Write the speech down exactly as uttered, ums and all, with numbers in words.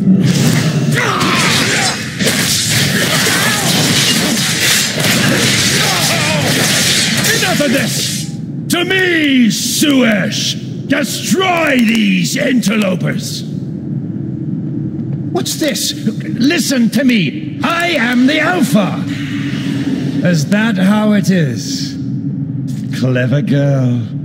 Enough of this! To me, Suesh! Destroy these interlopers! What's this? Listen to me! I am the Alpha! Is that how it is? Clever girl.